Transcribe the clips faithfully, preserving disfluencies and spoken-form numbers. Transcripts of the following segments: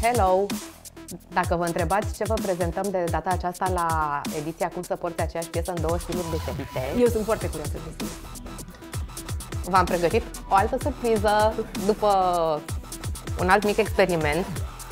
Hello! Dacă vă întrebați ce vă prezentăm de data aceasta la ediția Cum să porți aceeași piesă în două stiluri diferite, eu sunt foarte curioasă de stil. V-am pregătit o altă surpriză după un alt mic experiment.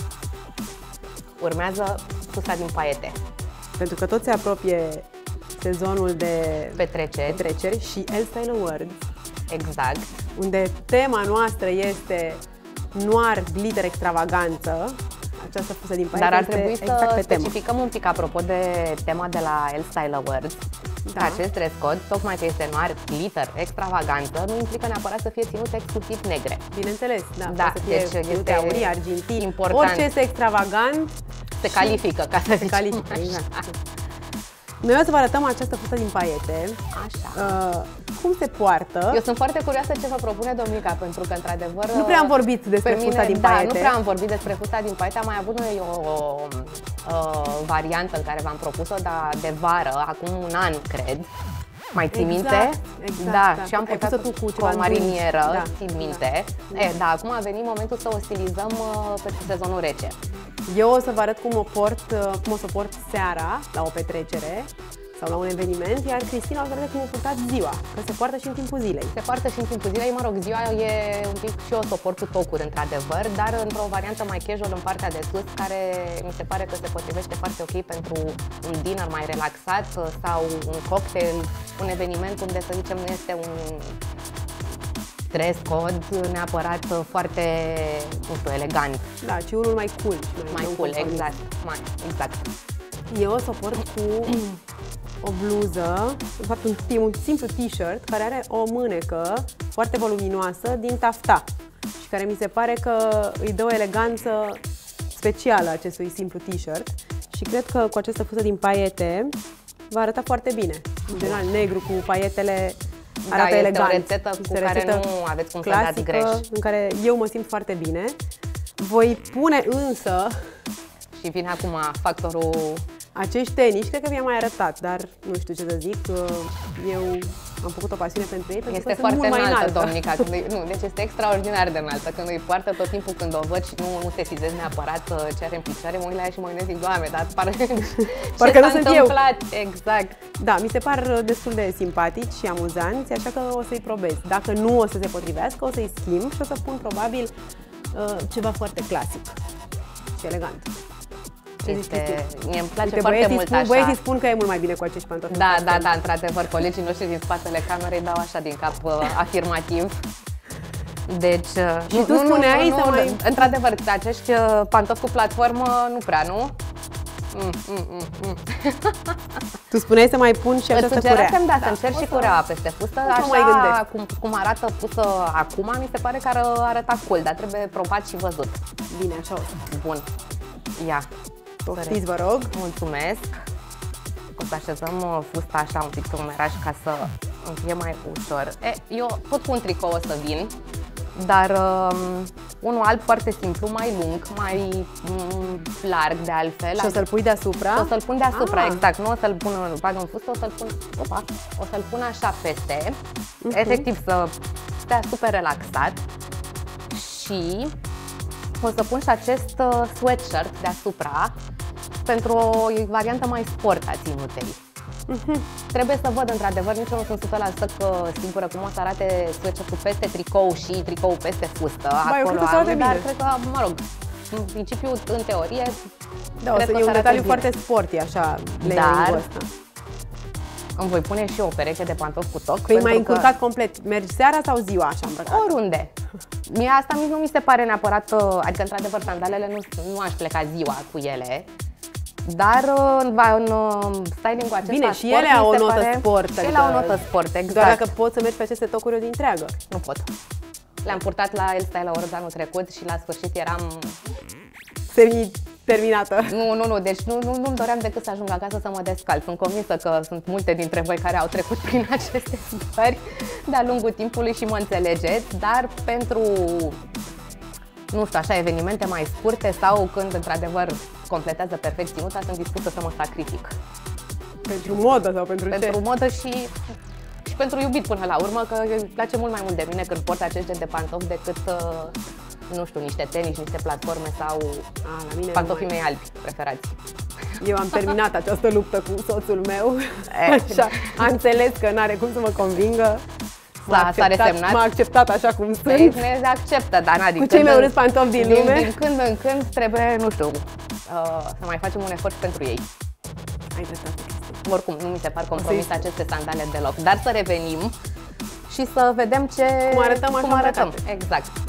Urmează fusta din paiete. Pentru că tot se apropie sezonul de petreceri, petreceri și Elle Style Awards. Exact. Unde tema noastră este noir, glitter, extravaganță. Această fustă din paiete. Dar ar trebui este să exact pe specificăm temă. un pic apropo de tema de la Elle Style Awards. Da. Acest dress code, tocmai că este noir, glitter, extravaganță, nu implică neapărat să fie ținut exclusiv negre. Bineînțeles, da. Da, să fie deci este aurii, argintii, important. orice este extravagant se califică, ca să se zicem califică, așa. exact. Noi o să vă arătăm această fustă din paiete. Așa. Uh, cum se poartă. Eu sunt foarte curioasă ce vă propune Dominica, pentru că, într-adevăr, nu prea am vorbit despre pe mine, fusta din da, paiete. nu prea am vorbit despre fusta din paiete. Am mai avut noi o, o, o variantă în care v-am propus-o da, de vară, acum un an, cred. Mai ții exact, minte? Exact, da, da. și am purtat tu cu, cu o marinieră, da, țin minte. Da. E, da, acum a venit momentul să o stilizăm uh, pentru sezonul rece. Eu o să vă arăt cum o port, cum o să o port seara la o petrecere sau la un eveniment, iar Cristina o să vedea cum o purtat ziua, că se poartă și în timpul zilei. Se poartă și în timpul zilei, mă rog, ziua e un pic și eu o să o port cu tocuri, într-adevăr, dar într-o variantă mai casual în partea de sus, care mi se pare că se potrivește foarte ok pentru un dinner mai relaxat sau un cocktail, un eveniment unde, să zicem, nu este un dress code neapărat foarte, nu știu, elegant. Da, ci unul mai cool. Mai, mai cool, exact, mai, exact. Eu o să o port cu o bluză, în fapt un, un simplu t-shirt care are o mânecă foarte voluminoasă din tafta și care mi se pare că îi dă o eleganță specială acestui simplu t-shirt și cred că cu această fustă din paiete va arăta foarte bine. În general, negru cu paietele arată da, elegant. Este o rețetă cu este care rețetă nu aveți cum clasică, să dați greș. În care eu mă simt foarte bine. Voi pune însă... Și vine acum factorul... Acești tenis, cred că mi-a mai arătat, dar nu știu ce să zic, eu am făcut o pasiune pentru ei, pentru este că foarte sunt mult mai înaltă, înaltă. Dominica, când îi, nu, deci este extraordinar de înaltă, când îi poartă tot timpul când o văd și nu, nu se sizez neapărat ce are în picioare, mă uit la ea și mă gândesc, zic, Doamne, dar pare, Parcă ce nu s-a sunt întâmplat? Exact. Da, mi se par destul de simpatici și amuzanți, așa că o să-i probez. Dacă nu o să se potrivească, o să-i schimb și o să pun probabil ceva foarte clasic și elegant. Este, mie îmi place Uite, foarte mult spun, așa. Băieții spun că e mult mai bine cu acești pantofi. Da, da, da, într-adevăr, colegii noștri din spatele camerei dau așa din cap uh, afirmativ. Deci, uh, și tu spuneai nu, nu, să nu, mai... într-adevăr, acești uh, pantofi cu platformă, nu prea, nu? Mm, mm, mm, mm. Tu spuneai să mai pun și această curea. Da, da, să încerc și cureaua peste fustă, așa mai cum, cum arată pusă acum, mi se pare că ar arăta cool, dar trebuie probat și văzut. Bine, așa o să. Bun, ia. Poftiți, vă rog. Mulțumesc. O să așezăm fusta așa un pic pe umeraș ca să îmi fie mai ușor. E, eu tot cu un tricou o să vin, dar um, unul alb foarte simplu, mai lung, mai um, larg de altfel. Și o să-l pui deasupra? O să-l pun deasupra, ah. exact. Nu o să-l pun, îl bag în fustă, o să-l pun, opa, o să-l pun așa peste, uh-huh. efectiv să stea super relaxat și o să pun și acest uh, sweatshirt deasupra pentru o variantă mai sport a ținutei. Uh-huh. Trebuie să văd, într-adevăr, nici eu nu sunt o sută la sută sigură cum o să arate sweatshirtul peste tricou și tricou peste fustă. Ba, acolo eu am, cred dar bine. cred că, mă rog, în principiu, în teorie, da, o să, e un detaliu foarte sporty, așa, dar ăsta. Îmi voi pune și o pereche de pantofi cu toc. Păi mai încurcat că... complet. Mergi seara sau ziua așa îmbrăcat? Oriunde. Mie asta nici nu mi se pare neapărat, adică într-adevăr sandalele nu, nu aș pleca ziua cu ele, dar în, în styling-ul acesta bine, sport, și ele au o notă pare, sport. Și ele au o notă sport, exact. Doar dacă poți să mergi pe aceste tocuri o zi întreagă. Nu pot. Le-am purtat la Elle Style Awards anul trecut și la sfârșit eram... Semi-terminată. Nu, nu, nu, deci nu, nu, nu-mi doream decât să ajung acasă să mă descalț. Sunt convinsă că sunt multe dintre voi care au trecut prin aceste stări de-a lungul timpului și mă înțelegeți, dar pentru, nu știu, așa, evenimente mai scurte sau când într-adevăr completează perfect ținuta, sunt dispusă să mă sacrific. Pentru modă sau pentru, pentru ce? Pentru modă și, și pentru iubit până la urmă, că îmi place mult mai mult de mine când port acest gen de pantofi decât uh, nu știu, niște tenis, niște platforme sau A, la mine pantofii mai... mei albi preferați. Eu am terminat această luptă cu soțul meu, așa, a înțeles că n-are cum să mă convingă. M-a acceptat, m-a acceptat așa cum sunt. Păi, ne acceptă, dar n-a, cu cei mai urâți pantofi din, din lume. Din când în când trebuie, nu știu, uh, să mai facem un efort pentru ei. Ai dreptate. Oricum, nu mi se par compromis aceste sandale deloc, dar să revenim și să vedem ce, cum arătăm, cum așa arătăm. Exact.